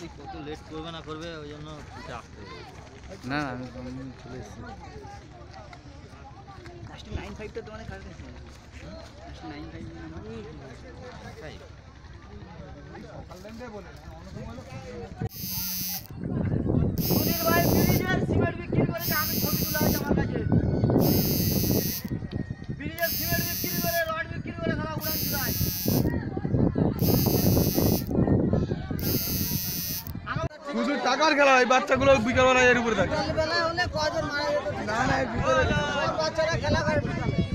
কত লেট করবে না করবে ওই জন্য আসতে হবে। না আমি চলে এসেছি। 95টা তোমাদের কার কাছে? 95 তাই সুধীর ভাই ব্রিজের সিমেন্ট বিক্রি করে আমি ছবি তুলে আছে আমার কাছে। ব্রিজের সিমেন্ট বিক্রি করে রড বিক্রি করে খেলা উড়ান চুরায়। শুধু টাকার খেলা, এই বাচ্চাগুলো বিকালবেলা এর উপরে থাকে। বিকালবেলা হলে কজন মারা যেত? না না, বাচ্চারা খেলা করে বিকালে।